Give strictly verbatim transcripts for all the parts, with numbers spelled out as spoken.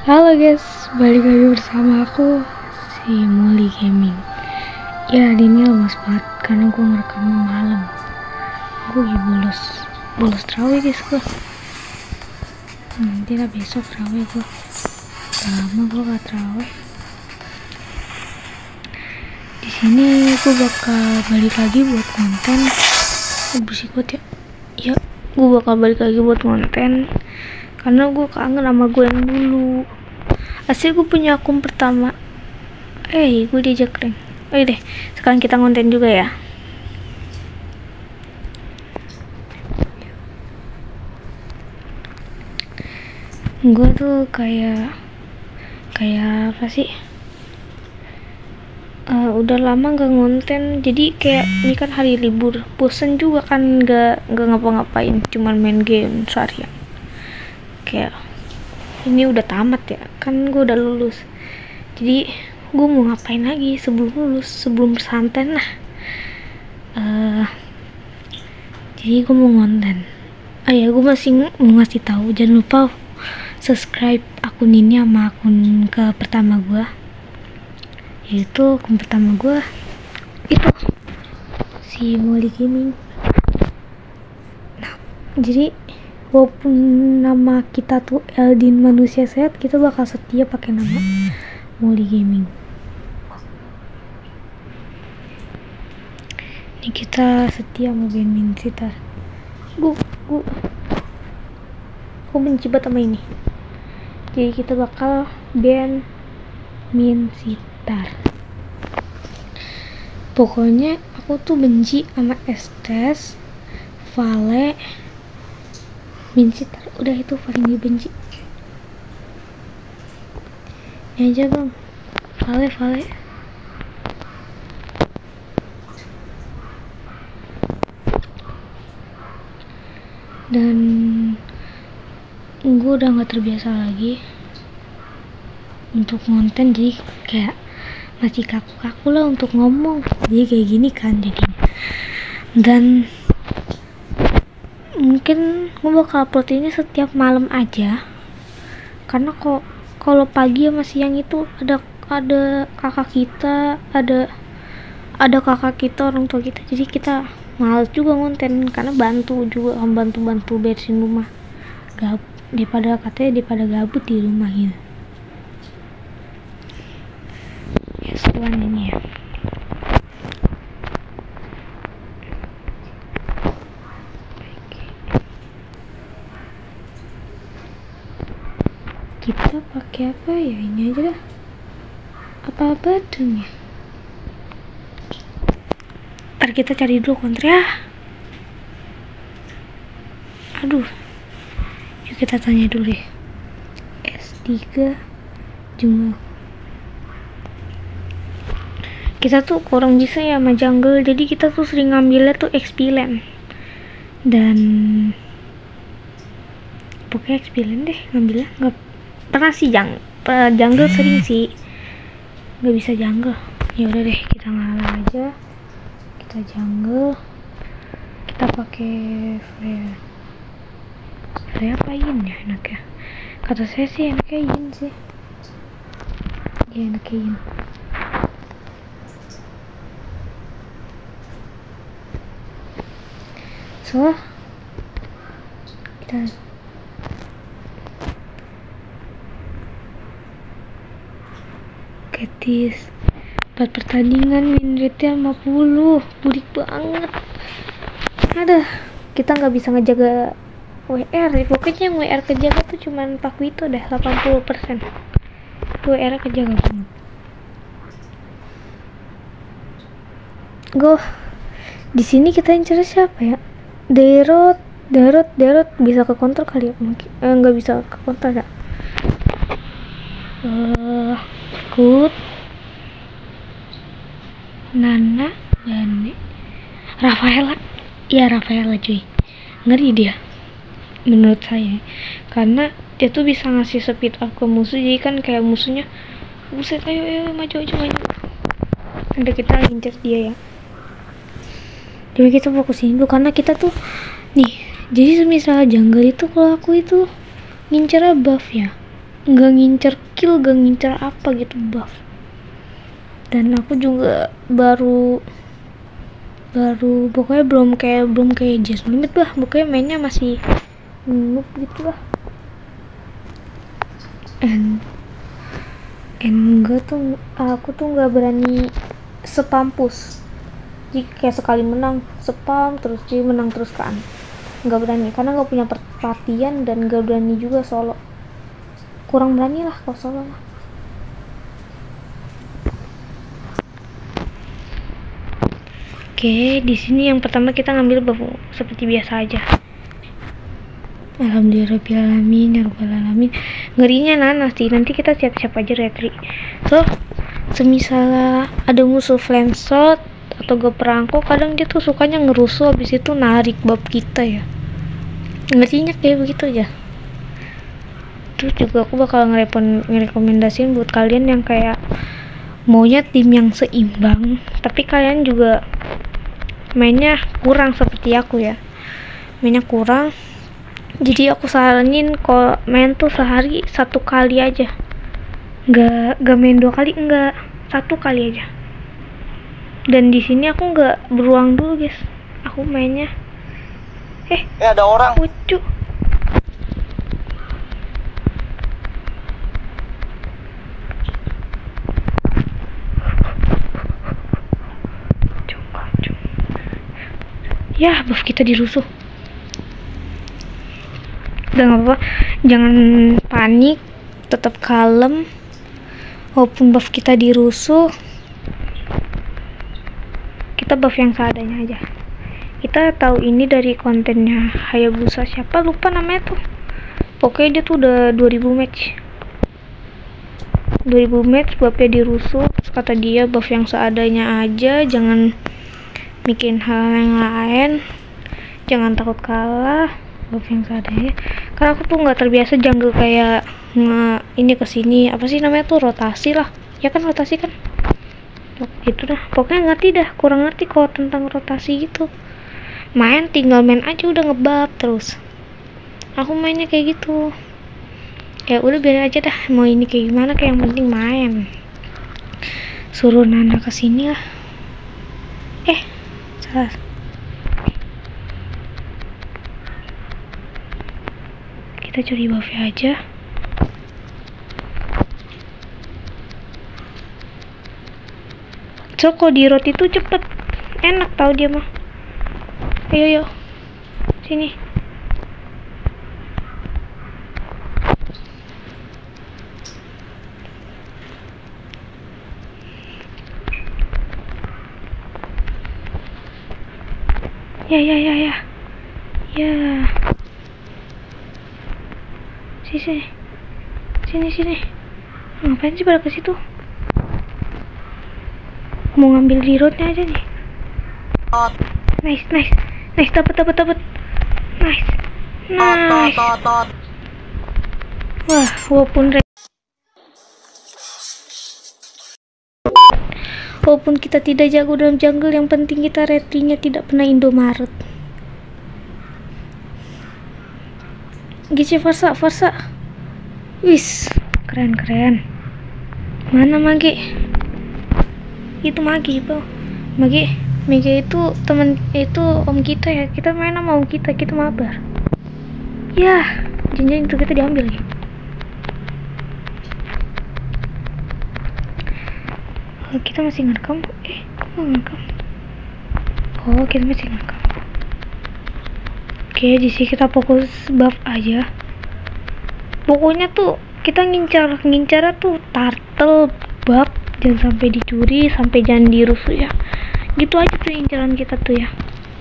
Halo guys, balik lagi bersama aku si Molly Gaming. Ya hari ini lemas banget karena gue ngerekam malam. Gue lagi bolos, bolos terawih guys gue. Nanti lah besok terawih gue. Lama gue gak terawih. Di sini gue bakal balik lagi buat konten. Oh, bersih banget ya. Ya, gue bakal balik lagi buat konten. Karena gue kangen sama gue yang dulu. Asli gue punya akun pertama. Eh, gue diajak rank. Oh deh, sekarang kita konten juga ya. Gue tuh kayak kayak apa sih? Uh, udah lama gak ngonten, jadi kayak ini kan hari libur, bosen juga kan gak gak ngapa-ngapain, cuman main game seharian. Kayak ini udah tamat ya, kan gue udah lulus, jadi gue mau ngapain lagi sebelum lulus, sebelum bersantai lah. Uh, jadi gue mau ngonten. Oh ya, gue masih mau ngasih tahu, jangan lupa subscribe akun ini sama akun ke pertama gue, yaitu akun pertama gue itu si Molly Gaming. Nah, jadi walaupun nama kita tuh Eldin Manusia Sehat, kita bakal setia pakai nama Molly Gaming. Ini kita setia sama band Min Sitar. Gue gue gue benci banget sama ini. Jadi kita bakal band Min Sitar. Pokoknya aku tuh benci sama Estes, Vale, Min Sitar. Udah, itu paling dibenci. Ini aja bang, Vale Vale. Dan gue udah gak terbiasa lagi untuk ngonten, jadi kayak masih kaku-kaku lah untuk ngomong, jadi kayak gini kan jadinya. Dan mungkin gue bakal upload ini setiap malam aja, karena kok kalau pagi sama siang itu ada ada kakak kita, ada ada kakak kita, orang tua kita, jadi kita males juga ngonten, karena bantu juga, bantu-bantu beresin rumah, gab daripada katanya daripada gabut di rumah gitu. Ya setelan ini ya. Kita pakai apa ya, ini aja dah, apa-apa dong ya. Ntar kita cari dulu kontra ya. Aduh, yuk kita tanya dulu deh. S tiga Jungle. Kita tuh kurang bisa ya sama jungle, jadi kita tuh sering ngambilnya tuh X P lane. Dan pokoknya X P lane deh ngambilnya. Nggak pernah sih jang, jungle sering sih, nggak bisa jungle. Ya udah deh, kita ngalah aja, kita jungle, kita pakai Freya. Freya apa Yin ya enaknya? Kata saya sih enaknya Yin sih. Ya enaknya Yin. So kita Ketis empat pertandingan, win rate lima puluh, burik banget. Ada, kita nggak bisa ngejaga W R, pokoknya yang W R kejaga tuh cuman Pak Wito dah, delapan puluh persen W R kejaga banget. Go, di sini kita incer siapa ya? Derot, Derot, Derot bisa ke counter kali ya? Mungkin eh, nggak bisa ke counter ya? Uh, Good, Nana, Gane, Rafaela. Ya Rafaela cuy, ngeri dia menurut saya, karena dia tuh bisa ngasih speed up ke musuh, jadi kan kayak musuhnya buset, ayo ayo maju maju maju. Udah, kita incer dia ya. Jadi kita fokusin dulu, karena kita tuh nih, jadi semisal jungle itu kalau aku itu ngincer buff ya, nggak ngincer kill, nggak ngincer apa gitu buff. Dan aku juga baru baru pokoknya belum kayak belum kayak Just No Limit bah, pokoknya mainnya masih noob gitu lah. And and enggak tuh, aku tuh nggak berani spam push. Jadi kayak sekali menang spam terus, jadi menang terus kan, nggak berani karena nggak punya perhatian, dan nggak berani juga solo, kurang berani lah kalau solo lah. Oke, di sini yang pertama kita ngambil buff seperti biasa aja. Alhamdulillahirobbilalamin, ya rabbal alamin. Ngerinya nanas sih, nanti kita siap-siap aja retri. So, semisal ada musuh flame shot atau gak perangko, kadang dia tuh sukanya ngerusuh, habis itu narik bab kita ya. Ngerinya kayak begitu aja. Terus juga aku bakal ngerekomendasiin buat kalian yang kayak maunya tim yang seimbang, tapi kalian juga mainnya kurang seperti aku ya, mainnya kurang. Jadi aku saranin kalau main tuh sehari satu kali aja, nggak nggak main dua kali, enggak, satu kali aja. Dan di sini aku nggak beruang dulu guys, aku mainnya eh, eh ada orang lucu. Ya, buff kita dirusuh. Udah gak apa-apa, jangan panik, tetap kalem. Walaupun buff kita dirusuh, kita buff yang seadanya aja. Kita tahu ini dari kontennya Hayabusa, siapa lupa namanya tuh, pokoknya dia tuh udah dua ribu match dua ribu match buffnya dirusuh. Terus kata dia buff yang seadanya aja, jangan bikin hal yang lain, jangan takut kalah, buff yang seadanya. Karena aku tuh nggak terbiasa jungle kayak nge ini kesini, apa sih namanya tuh, rotasi lah ya kan, rotasi kan gitu dah, pokoknya ngerti dah, kurang ngerti kalau tentang rotasi gitu. Main tinggal main aja udah ngebab terus, aku mainnya kayak gitu. Ya udah biar aja dah, mau ini kayak gimana, kayak yang penting main. Suruh Nana kesini lah. Eh salah, kita curi buffnya aja. So kalau di rot itu cepet, enak tau dia mah. Ayo yo sini. Ya ya ya ya ya, sini sini sini sini. Ngapain sih pada ke situ? Mau ngambil di roadnya aja nih. Nice nice nice, dapat dapat dapat. Nice nice. Wah, walaupun walaupun kita tidak jago dalam jungle, yang penting kita retrinya tidak pernah Indomaret. Gici Farsa Farsa, wis keren keren. Mana Mage? Itu Mage bro, Mage Mage itu teman, itu om kita ya, kita main sama om kita, kita mabar. Ya jangan itu kita diambil ya. Oh, kita masih ngerekam. Eh kok ngerekam? Oh kita masih ngerekam. Oke, di sini kita fokus buff aja. Pokoknya tuh kita ngincar ngincar tuh turtle buff, jangan sampai dicuri, sampai jangan dirusuh ya. Gitu aja tuh incaran kita tuh ya.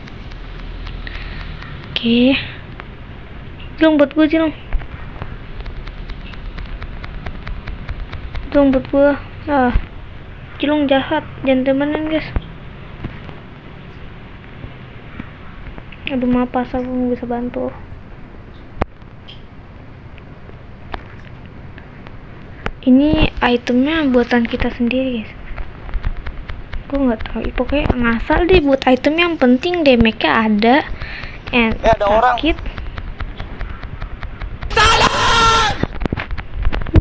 Oke, Jilong buat gue, Jilong Jilong buat gue. Ah, Jilong jahat, jangan temenan guys. Aduh maaf pas aku nggak bisa bantu. Ini itemnya buatan kita sendiri guys, gue nggak tahu, pokoknya ngasal deh buat item, yang penting damage-nya ada, and eh, ada sakit.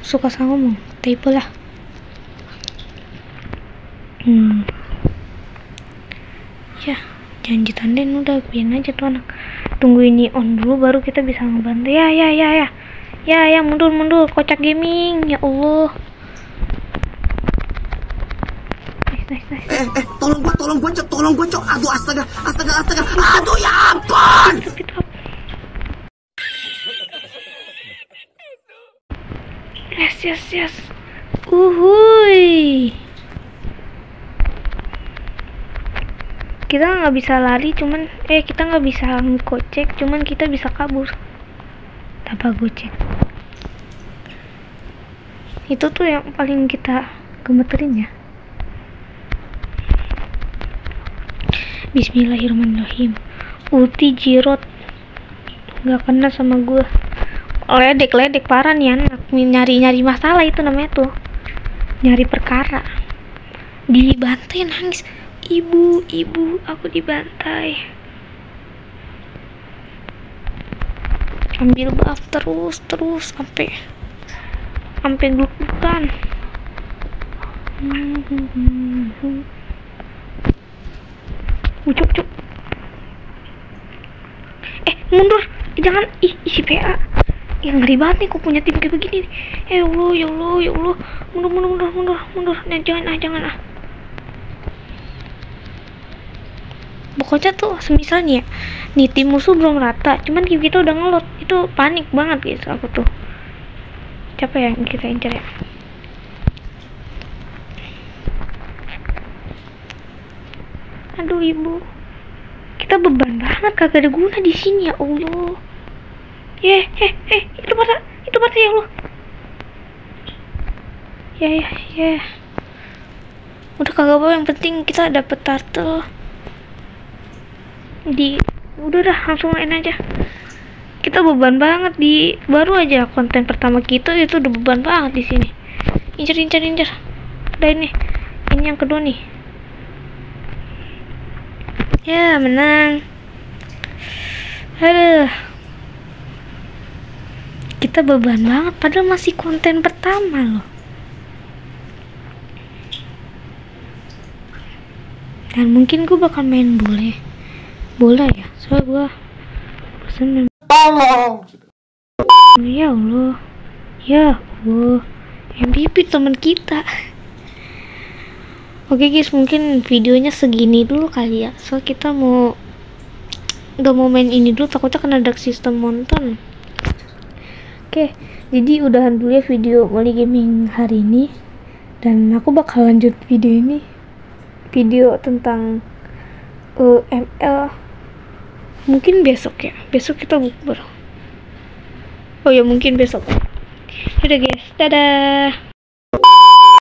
suka salah ngomong, typo lah. Hmm. Ya, jangan ditandain, udah biarin aja tuh anak. Tunggu ini on dulu baru kita bisa ngebantu. Ya, ya, ya, ya. Ya, ya, mundur, mundur. Kocak gaming, ya Allah. Nice, nice, nice. Eh, eh, tolong gua, tolong gua, cok, tolong gua, cok. Aduh, astaga, astaga, astaga. Aduh, ya ampun. Speed up. Yes, yes, yes. Uhuy. Kita nggak bisa lari, cuman eh kita nggak bisa ngekocek, cuman kita bisa kabur tanpa gocek. Itu tuh yang paling kita gemeterin ya. Bismillahirrahmanirrahim. Ulti Jirot nggak kena sama gue. Ledek ledek parah nih anak, nyari nyari masalah itu namanya tuh, nyari perkara. Dibantai nangis, ibu ibu aku dibantai. Ambil buff terus terus sampai sampai gluk-glukan. Ucuk cuk. Eh mundur, jangan, ih isi P A. Yang ngeri banget nih, kok punya tim kayak begini nih. Ya Allah, ya Allah, ya Allah. Mundur, mundur, mundur, mundur, mundur. Nah, jangan ah, jangan ah. Pokoknya tuh semisalnya nih tim musuh belum rata, cuman tim kita udah ngelot. Itu panik banget guys aku tuh. Siapa yang kita incer ya? Aduh ibu. Kita beban banget, kagak ada guna di sini ya Allah. Eh, eh, eh, itu pada, itu pada ya Allah. Ya, ya, ya. Udah kagak apa, yang penting kita dapet turtle. Di, udah dah, langsung main aja. Kita beban banget di, baru aja konten pertama kita itu udah beban banget di sini. Incer, incer, incer. Udah ini, ini yang kedua nih. Ya, menang. Aduh. Kita beban banget padahal masih konten pertama loh. Dan mungkin gue bakal main bola. Bola ya, soalnya gue bosan. Tolong. Ya Allah. Ya Allah. M V P teman kita. Oke guys, mungkin videonya segini dulu kali ya. So kita mau gak mau main ini dulu, takutnya kena dark system nonton. Oke, jadi udahan dulu ya video Molly Gaming hari ini. Dan aku bakal lanjut video ini, video tentang uh, M L mungkin besok ya. Besok kita bukber. Oh ya mungkin besok. Udah guys, dadah.